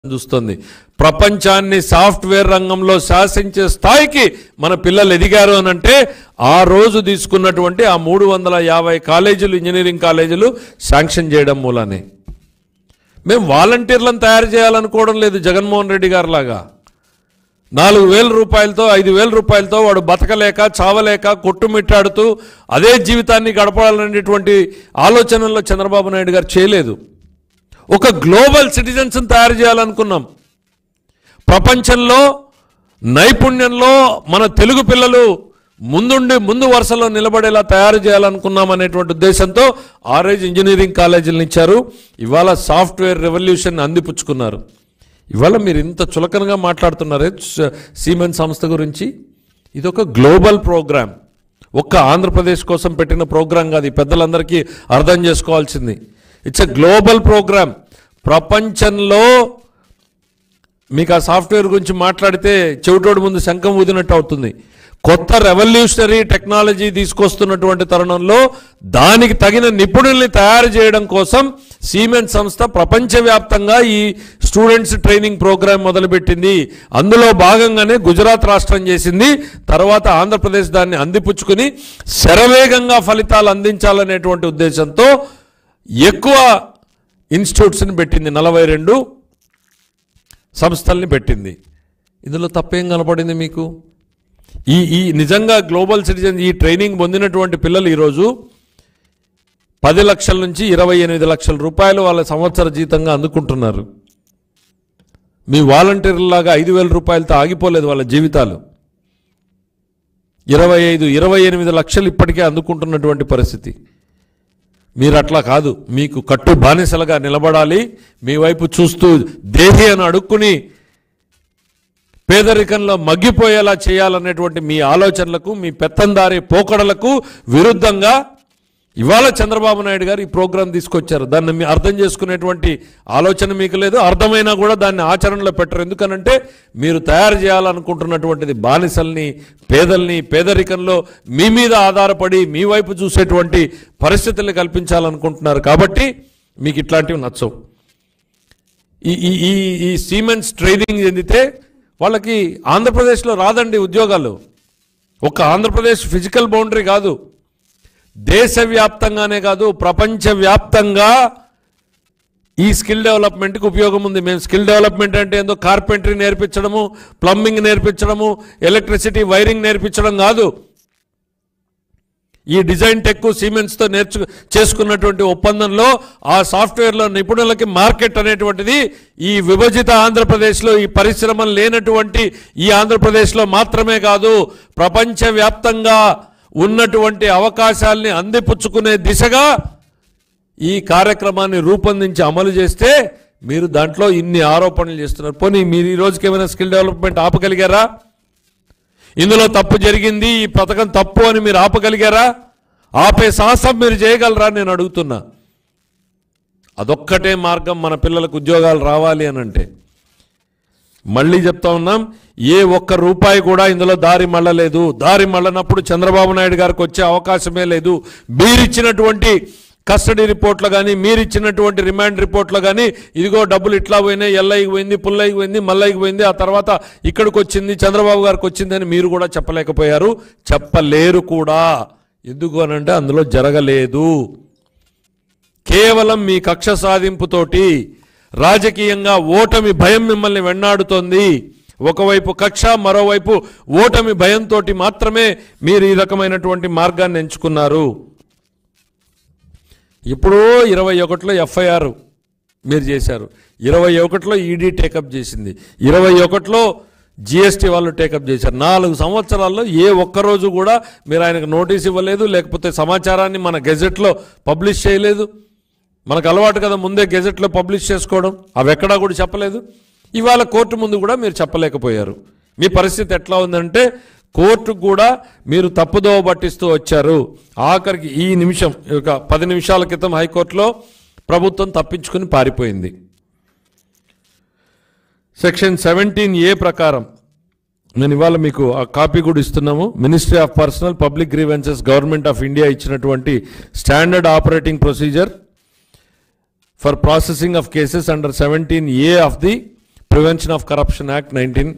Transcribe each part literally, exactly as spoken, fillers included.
చూస్తుంది. ప్రపంచాన్ని సాఫ్ట్వేర్ రంగంలో శాసించే స్థాయికి మన పిల్లలు ఎదిగారు అని అంటే ఆ రోజు తీసుకున్నటువంటి ఆ మూడు వందల యాభై కాలేజీలు ఇంజనీరింగ్ కాలేజీలు శాంక్షన్ చేయడం మూలనే. మేము వాలంటీర్లను తయారు చేయాలనుకోవడం లేదు. జగన్మోహన్ రెడ్డి గారు లాగా నాలుగు వేల రూపాయలతో ఐదు వేల రూపాయలతో వాడు బతకలేక చావలేక కొట్టుమిట్టాడుతూ అదే జీవితాన్ని గడపాలనేటువంటి ఆలోచనలో చంద్రబాబు నాయుడు గారు చేయలేదు. ఒక గ్లోబల్ సిటిజన్స్ని తయారు చేయాలనుకున్నాం. ప్రపంచంలో నైపుణ్యంలో మన తెలుగు పిల్లలు ముందుండి ముందు వరుసలో నిలబడేలా తయారు చేయాలనుకున్నాం అనేటువంటి ఉద్దేశంతో ఆర్ఐజ్ ఇంజనీరింగ్ కాలేజీలను ఇచ్చారు. ఇవాళ సాఫ్ట్వేర్ రెవల్యూషన్ అందిపుచ్చుకున్నారు. ఇవాళ మీరు ఇంత చులకనగా మాట్లాడుతున్నారే సీమెన్స్ సంస్థ గురించి. ఇది ఒక గ్లోబల్ ప్రోగ్రామ్, ఒక్క ఆంధ్రప్రదేశ్ కోసం పెట్టిన ప్రోగ్రాం కాదు. ఈ పెద్దలందరికీ అర్థం చేసుకోవాల్సింది. It's a global programme. ప్రపంచంలో మీకు ఆ సాఫ్ట్వేర్ గురించి మాట్లాడితే చెవిటోడు ముందు శంఖం ఊదినట్టు అవుతుంది. కొత్త రెవల్యూషనరీ టెక్నాలజీ తీసుకొస్తున్నటువంటి తరుణంలో దానికి తగిన నిపుణుల్ని తయారు చేయడం కోసం సీమెన్స్ సంస్థ ప్రపంచవ్యాప్తంగా ఈ స్టూడెంట్స్ ట్రైనింగ్ ప్రోగ్రాం మొదలుపెట్టింది. అందులో భాగంగానే గుజరాత్ రాష్ట్రం చేసింది. తర్వాత ఆంధ్రప్రదేశ్ దాన్ని అందిపుచ్చుకుని శరవేగంగా ఫలితాలు అందించాలనేటువంటి ఉద్దేశంతో ఎక్కువ ఇన్స్టిట్యూట్స్ని పెట్టింది. నలభై రెండు సంస్థల్ని పెట్టింది. ఇందులో తప్పేం కనపడింది మీకు? ఈ ఈ నిజంగా గ్లోబల్ సిటిజన్ ఈ ట్రైనింగ్ పొందినటువంటి పిల్లలు ఈరోజు పది లక్షల నుంచి ఇరవై ఎనిమిది లక్షల రూపాయలు వాళ్ళ సంవత్సర జీతంగా అందుకుంటున్నారు. మీ వాలంటీర్లాగా ఐదు వేల రూపాయలతో ఆగిపోలేదు వాళ్ళ జీవితాలు. ఇరవై ఐదు ఇరవై ఎనిమిది లక్షలు ఇప్పటికే అందుకుంటున్నటువంటి పరిస్థితి. మీరు అట్లా కాదు, మీకు కట్టు బానిసలుగా నిలబడాలి. మీ వైపు చూస్తూ దేహి అని అడుక్కుని పేదరికంలో మగ్గిపోయేలా చేయాలనేటువంటి మీ ఆలోచనలకు, మీ పెత్తందారి పోకడలకు విరుద్ధంగా ఇవాళ చంద్రబాబు నాయుడు గారు ఈ ప్రోగ్రాం తీసుకొచ్చారు. దాన్ని మీ అర్థం చేసుకునేటువంటి ఆలోచన మీకు లేదు. అర్థమైనా కూడా దాన్ని ఆచరణలో పెట్టరు. ఎందుకనంటే మీరు తయారు చేయాలనుకుంటున్నటువంటిది బానిసల్ని, పేదల్ని, పేదరికంలో మీ మీద ఆధారపడి మీ వైపు చూసేటువంటి పరిస్థితుల్ని కల్పించాలనుకుంటున్నారు. కాబట్టి మీకు ఇట్లాంటివి నచ్చవు. ఈ ఈ ఈ సీమెన్స్ ట్రైనింగ్ చెందితే వాళ్ళకి ఆంధ్రప్రదేశ్లో రాదండి ఉద్యోగాలు. ఒక ఆంధ్రప్రదేశ్ ఫిజికల్ బౌండరీ కాదు, దేశవ్యాప్తంగానే కాదు ప్రపంచవ్యాప్తంగా ఈ స్కిల్ డెవలప్మెంట్కి ఉపయోగం ఉంది. మేము స్కిల్ డెవలప్మెంట్ అంటే ఏందో కార్పెంటరీ నేర్పించడము, ప్లంబింగ్ నేర్పించడము, ఎలక్ట్రిసిటీ వైరింగ్ నేర్పించడం కాదు. ఈ డిజైన్ టెక్ సీమెన్స్తో నేర్చు చేసుకున్నటువంటి ఒప్పందంలో ఆ సాఫ్ట్వేర్లో నిపుణులకి మార్కెట్ అనేటువంటిది ఈ విభజిత ఆంధ్రప్రదేశ్లో, ఈ పరిశ్రమలు లేనటువంటి ఈ ఆంధ్రప్రదేశ్లో మాత్రమే కాదు, ప్రపంచవ్యాప్తంగా ఉన్నటువంటి అవకాశాలని అందిపుచ్చుకునే దిశగా ఈ కార్యక్రమాన్ని రూపొందించి అమలు చేస్తే మీరు దాంట్లో ఇన్ని ఆరోపణలు చేస్తున్నారు. పోనీ మీరు ఈ రోజుకి ఏమైనా స్కిల్ డెవలప్మెంట్ ఆపగలిగారా? ఇందులో తప్పు జరిగింది, ఈ పథకం తప్పు అని మీరు ఆపగలిగారా? ఆపే సాహసం మీరు చేయగలరా నేను అడుగుతున్నా. అదొక్కటే మార్గం మన పిల్లలకు ఉద్యోగాలు రావాలి అని అంటే. మళ్ళీ చెప్తా ఉన్నాం, ఏ ఒక్క రూపాయి కూడా ఇందులో దారి మళ్ళలేదు. దారి మళ్ళనప్పుడు చంద్రబాబు నాయుడు గారికి వచ్చే అవకాశమే లేదు. మీరిచ్చినటువంటి కస్టడీ రిపోర్ట్లో కానీ, మీరిచ్చినటువంటి రిమాండ్ రిపోర్ట్లో కానీ ఇదిగో డబ్బులు ఇట్లా పోయినాయి, ఎల్ఐకి పోయింది, పుల్లైకి పోయింది, మల్లైకి పోయింది, ఆ తర్వాత ఇక్కడికి వచ్చింది, చంద్రబాబు గారికి వచ్చింది అని మీరు కూడా చెప్పలేకపోయారు, చెప్పలేరు కూడా. ఎందుకు అనంటే అందులో జరగలేదు. కేవలం మీ కక్ష సాధింపుతోటి రాజకీయంగా ఓటమి భయం మిమ్మల్ని వెన్నాడుతోంది. ఒకవైపు కక్ష, మరోవైపు ఓటమి భయంతో మాత్రమే మీరు ఈ రకమైనటువంటి మార్గాన్ని ఎంచుకున్నారు. ఇప్పుడు ఇరవై ఒకటిలో ఎఫ్ఐఆర్ మీరు చేశారు, ఇరవై ఒకటిలో ఈడీ టేకప్ చేసింది, ఇరవై ఒకటిలో జిఎస్టీ వాళ్ళు టేకప్ చేశారు. నాలుగు సంవత్సరాల్లో ఏ ఒక్కరోజు కూడా మీరు ఆయనకు నోటీస్ ఇవ్వలేదు, లేకపోతే సమాచారాన్ని మన గెజెట్లో పబ్లిష్ చేయలేదు. మనకు అలవాటు కదా ముందే గెజెట్లో పబ్లిష్ చేసుకోవడం, అవి ఎక్కడా కూడా చెప్పలేదు. ఇవాళ కోర్టు ముందు కూడా మీరు చెప్పలేకపోయారు. మీ పరిస్థితి ఎట్లా ఉందంటే కోర్టుకు కూడా మీరు తప్పుదోవ పట్టిస్తూ వచ్చారు. ఆఖరికి ఈ నిమిషం ఒక పది నిమిషాల క్రితం హైకోర్టులో ప్రభుత్వం తప్పించుకుని పారిపోయింది. సెక్షన్ సెవెంటీన్ ఏ ప్రకారం నేను ఇవాళ మీకు ఆ కాపీ కూడా ఇస్తున్నాము. Ministry of personnel public grievances government of India ఇచ్చినటువంటి standard operating procedure for processing of cases under seventeen A of the prevention of corruption act nineteen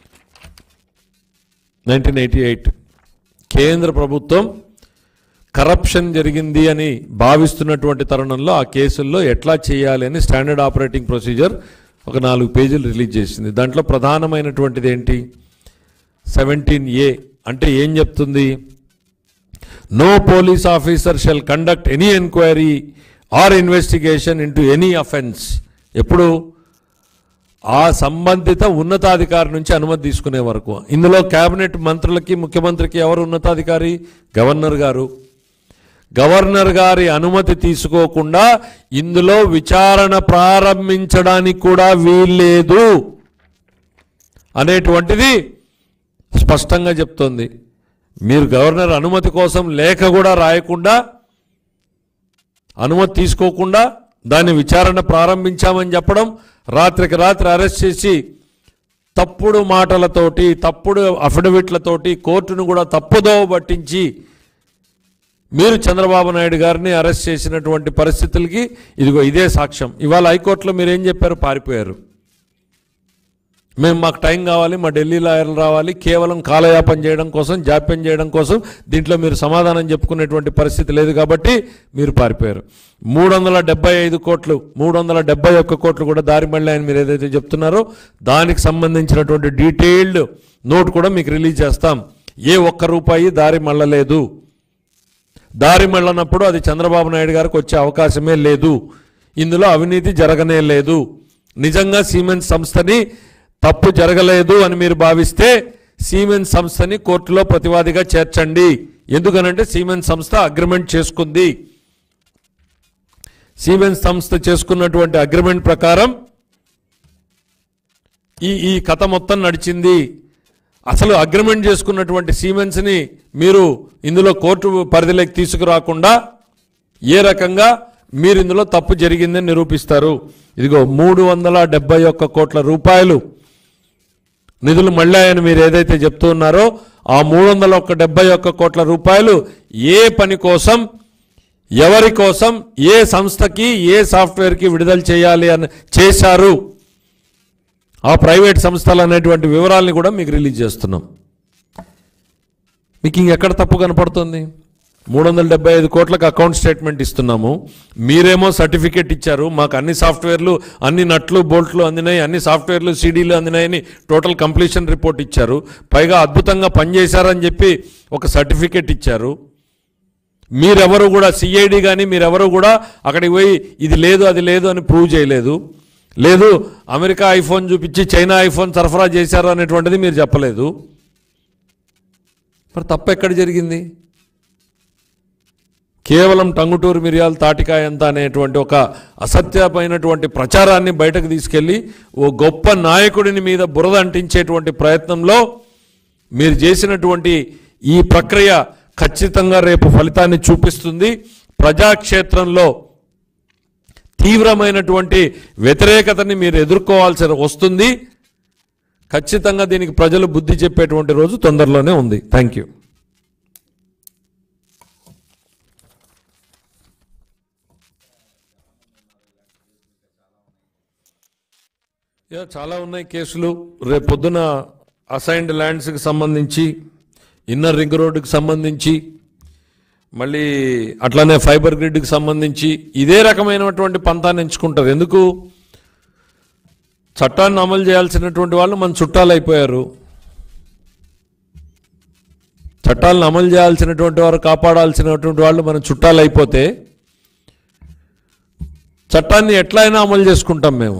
nineteen eighty eight కేంద్ర ప్రభుత్వం కరప్షన్ జరిగింది అని భావిస్తున్నటువంటి తరుణంలో ఆ కేసుల్లో ఎట్లా చేయాలి అని స్టాండర్డ్ ఆపరేటింగ్ ప్రొసీజర్ ఒక నాలుగు పేజీలు రిలీజ్ చేసింది. దాంట్లో ప్రధానమైనటువంటిది ఏంటి, సెవెంటీన్ ఏ అంటే ఏం చెప్తుంది, no police officer shall conduct any enquiry or investigation into any offence. ఎప్పుడు ఆ సంబంధిత ఉన్నతాధికారి నుంచి అనుమతి తీసుకునే వరకు. ఇందులో కేబినెట్ మంత్రులకి ముఖ్యమంత్రికి ఎవరు ఉన్నతాధికారి, గవర్నర్ గారు. గవర్నర్ గారి అనుమతి తీసుకోకుండా ఇందులో విచారణ ప్రారంభించడానికి కూడా వీల్లేదు అనేటువంటిది స్పష్టంగా చెప్తోంది. మీరు గవర్నర్ అనుమతి కోసం లేఖ కూడా రాయకుండా, అనుమతి తీసుకోకుండా దాన్ని విచారణ ప్రారంభించామని చెప్పడం, రాత్రికి రాత్రి అరెస్ట్ చేసి తప్పుడు మాటలతోటి తప్పుడు అఫిడవిట్లతోటి కోర్టును కూడా తప్పుదోవ పట్టించి మీరు చంద్రబాబు నాయుడు గారిని అరెస్ట్ చేసినటువంటి పరిస్థితులకి ఇదిగో ఇదే సాక్ష్యం. ఇవాళ హైకోర్టులో మీరు ఏం చెప్పారు, పారిపోయారు. మేము మాకు టైం కావాలి, మా ఢిల్లీ లాయర్లు రావాలి, కేవలం కాలయాపన చేయడం కోసం, జాప్యం చేయడం కోసం దీంట్లో మీరు సమాధానం చెప్పుకునేటువంటి పరిస్థితి లేదు కాబట్టి మీరు పారిపోయారు. మూడు వందల డెబ్బై ఐదు కోట్లు మూడు వందల డెబ్బై ఒక్క కోట్లు కూడా దారి మళ్ళీ అని మీరు ఏదైతే చెప్తున్నారో దానికి సంబంధించినటువంటి డీటెయిల్డ్ నోట్ కూడా మీకు రిలీజ్ చేస్తాం. ఏ ఒక్క రూపాయి దారి మళ్ళలేదు. దారి మళ్ళనప్పుడు అది చంద్రబాబు నాయుడు గారికి వచ్చే అవకాశమే లేదు. ఇందులో అవినీతి జరగనే లేదు. నిజంగా సిమెంట్ సంస్థని తప్పు జరగలేదు అని మీరు భావిస్తే సిమెంట్ సంస్థని కోర్టులో ప్రతివాదిగా చేర్చండి. ఎందుకనంటే సిమెంట్ సంస్థ అగ్రిమెంట్ చేసుకుంది. సిమెంట్ సంస్థ చేసుకున్నటువంటి అగ్రిమెంట్ ప్రకారం ఈ ఈ కథ మొత్తం నడిచింది. అసలు అగ్రిమెంట్ చేసుకున్నటువంటి సిమెంట్స్ని మీరు ఇందులో కోర్టు పరిధిలోకి తీసుకురాకుండా ఏ రకంగా మీరు ఇందులో తప్పు జరిగిందని నిరూపిస్తారు. ఇదిగో మూడు వందల డెబ్బై ఒక్క కోట్ల రూపాయలు నిధులు మళ్ళాయని మీరు ఏదైతే చెప్తూ ఉన్నారో ఆ మూడు వందల ఒక్క డెబ్బై ఒక్క కోట్ల రూపాయలు ఏ పని కోసం, ఎవరి కోసం, ఏ సంస్థకి, ఏ సాఫ్ట్వేర్కి విడుదల చేయాలి అని చేశారు, ఆ ప్రైవేట్ సంస్థలు అనేటువంటి వివరాలని కూడా మీకు రిలీజ్ చేస్తున్నాం. మీకు ఇంకెక్కడ తప్పు కనపడుతుంది? మూడు వందల డెబ్బై ఐదు కోట్లకు అకౌంట్ స్టేట్మెంట్ ఇస్తున్నాము, మీరేమో సర్టిఫికేట్ ఇచ్చారు, మాకు అన్ని సాఫ్ట్వేర్లు, అన్ని నట్లు బోల్ట్లు అందినాయి, అన్ని సాఫ్ట్వేర్లు సీడీలు అందినాయని టోటల్ కంప్లీషన్ రిపోర్ట్ ఇచ్చారు, పైగా అద్భుతంగా పనిచేశారని చెప్పి ఒక సర్టిఫికేట్ ఇచ్చారు. మీరెవరు కూడా సిఐడి కానీ మీరెవరు కూడా అక్కడికి పోయి ఇది లేదు అది లేదు అని ప్రూవ్ చేయలేదు. లేదు అమెరికా ఐఫోన్ చూపించి చైనా ఐఫోన్ సరఫరా చేశారు అనేటువంటిది మీరు చెప్పలేదు. మరి తప్పు ఎక్కడ జరిగింది? కేవలం టంగుటూరు మిరియాలు తాటికాయ ఎంత అనేటువంటి ఒక అసత్యమైనటువంటి ప్రచారాన్ని బయటకు తీసుకెళ్ళి ఓ గొప్ప నాయకుడిని మీద బురద అంటించేటువంటి ప్రయత్నంలో మీరు చేసినటువంటి ఈ ప్రక్రియ ఖచ్చితంగా రేపు ఫలితాన్ని చూపిస్తుంది. ప్రజాక్షేత్రంలో తీవ్రమైనటువంటి వ్యతిరేకతని మీరు ఎదుర్కోవాల్సి వస్తుంది. ఖచ్చితంగా దీనికి ప్రజలు బుద్ధి చెప్పేటువంటి రోజు తొందరలోనే ఉంది. Thank you. చాలా ఉన్నాయి కేసులు. రేపు పొద్దున అసైన్డ్ ల్యాండ్స్కి సంబంధించి, ఇన్నర్ రింగ్ రోడ్డుకి సంబంధించి, మళ్ళీ అట్లానే ఫైబర్ గ్రిడ్కి సంబంధించి ఇదే రకమైనటువంటి పంతాన్ని ఎంచుకుంటారు. ఎందుకు? చట్టాన్ని అమలు చేయాల్సినటువంటి వాళ్ళు మన చుట్టాలు అయిపోయారు. చట్టాలను అమలు చేయాల్సినటువంటి వారు, కాపాడాల్సినటువంటి వాళ్ళు మన చుట్టాలు అయిపోతే చట్టాన్ని ఎట్లయినా అమలు చేసుకుంటాం మేము.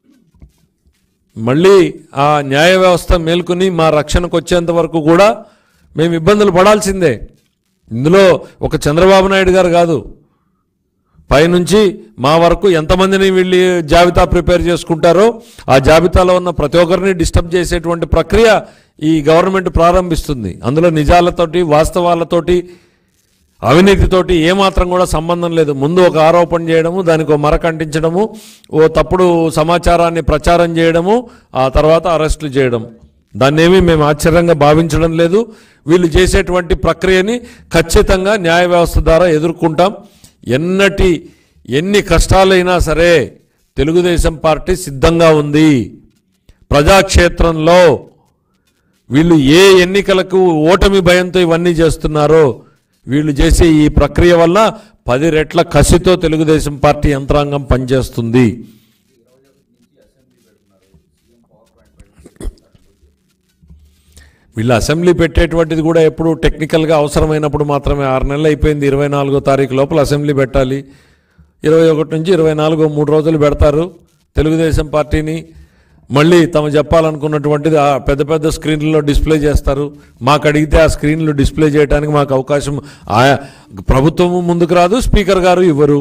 మళ్ళీ ఆ న్యాయ వ్యవస్థ మేల్కొని మా రక్షణకు వచ్చేంత వరకు కూడా మేము ఇబ్బందులు పడాల్సిందే. ఇందులో ఒక చంద్రబాబు నాయుడు గారు కాదు, పైనుంచి మా వరకు ఎంతమందిని వీళ్ళు జాబితా ప్రిపేర్ చేసుకుంటారో ఆ జాబితాలో ఉన్న ప్రతి ఒక్కరిని డిస్టర్బ్ చేసేటువంటి ప్రక్రియ ఈ గవర్నమెంట్ ప్రారంభిస్తుంది. అందులో నిజాలతోటి, వాస్తవాలతోటి, అవినీతితోటి ఏమాత్రం కూడా సంబంధం లేదు. ముందు ఒక ఆరోపణ చేయడము, దానికి ఒక మరక అంటించడము, ఓ తప్పుడు సమాచారాన్ని ప్రచారం చేయడము, ఆ తర్వాత అరెస్టులు చేయడం. దాన్ని ఏమీ మేము ఆశ్చర్యంగా భావించడం లేదు. వీళ్ళు చేసేటువంటి ప్రక్రియని ఖచ్చితంగా న్యాయ వ్యవస్థ ద్వారా ఎదుర్కొంటాం. ఎన్నటి ఎన్ని కష్టాలైనా సరే తెలుగుదేశం పార్టీ సిద్ధంగా ఉంది. ప్రజాక్షేత్రంలో వీళ్ళు ఏ ఎన్నికలకు ఓటమి భయంతో ఇవన్నీ చేస్తున్నారో వీళ్ళు చేసే ఈ ప్రక్రియ వల్ల పది రెట్ల కసితో తెలుగుదేశం పార్టీ యంత్రాంగం పనిచేస్తుంది. వీళ్ళు అసెంబ్లీ పెట్టేటువంటిది కూడా ఎప్పుడు టెక్నికల్గా అవసరమైనప్పుడు మాత్రమే. ఆరు నెలలు అయిపోయింది, ఇరవై నాలుగో తారీఖు లోపల అసెంబ్లీ పెట్టాలి. ఇరవై ఒకటి నుంచి ఇరవై నాలుగో మూడు రోజులు పెడతారు. తెలుగుదేశం పార్టీని మళ్ళీ తమ చెప్పాలనుకున్నటువంటిది ఆ పెద్ద పెద్ద స్క్రీన్లలో డిస్ప్లే చేస్తారు. మాకు అడిగితే ఆ స్క్రీన్లు డిస్ప్లే చేయడానికి మాకు అవకాశం ఆయా ప్రభుత్వము ముందుకు రాదు, స్పీకర్ గారు ఇవ్వరు.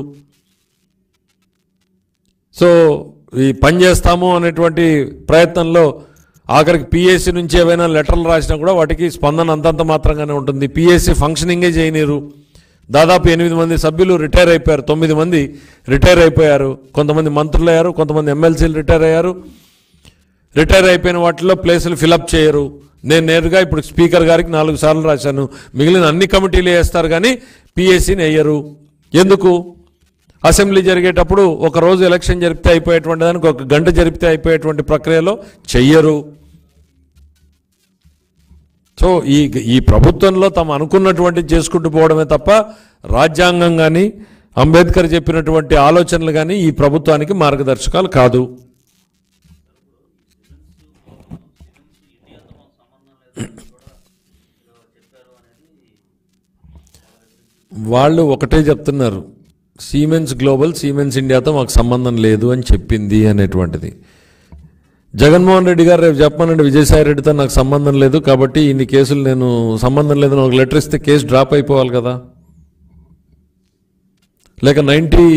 సో ఈ పని చేస్తాము అనేటువంటి ప్రయత్నంలో ఆఖరికి పిఎస్సి నుంచి ఏవైనా లెటర్లు రాసినా కూడా వాటికి స్పందన అంతంత మాత్రంగానే ఉంటుంది. పిఎస్సి ఫంక్షనింగే చేయనీరు. దాదాపు ఎనిమిది మంది సభ్యులు రిటైర్ అయిపోయారు, తొమ్మిది మంది రిటైర్ అయిపోయారు. కొంతమంది మంత్రులు అయ్యారు, కొంతమంది ఎమ్మెల్సీలు రిటైర్ అయ్యారు. రిటైర్ అయిపోయిన వాటిలో ప్లేసులు ఫిలప్ చేయరు. నేను నేరుగా ఇప్పుడు స్పీకర్ గారికి నాలుగు సార్లు రాశాను. మిగిలిన అన్ని కమిటీలు వేస్తారు కానీ పిఎస్సిని వేయరు. ఎందుకు? అసెంబ్లీ జరిగేటప్పుడు ఒక రోజు ఎలక్షన్ జరిపితే అయిపోయేటువంటి దానికి ఒక గంట జరిపితే అయిపోయేటువంటి ప్రక్రియలో చెయ్యరు. సో ఈ ఈ ప్రభుత్వంలో తాము అనుకున్నటువంటి చేసుకుంటూ పోవడమే తప్ప రాజ్యాంగం కానీ అంబేద్కర్ చెప్పినటువంటి ఆలోచనలు కానీ ఈ ప్రభుత్వానికి మార్గదర్శకాలు కాదు. వాళ్ళు ఒకటే చెప్తున్నారు, సీమెన్స్ గ్లోబల్ సీమెన్స్ ఇండియాతో మాకు సంబంధం లేదు అని చెప్పింది అనేటువంటిది. జగన్మోహన్ రెడ్డి గారు రేపు చెప్పమనండి, విజయసాయి రెడ్డితో నాకు సంబంధం లేదు కాబట్టి ఇన్ని కేసులు నేను సంబంధం లేదని ఒక లెటర్ ఇస్తే కేసు డ్రాప్ అయిపోవాలి కదా. లేక నైంటీ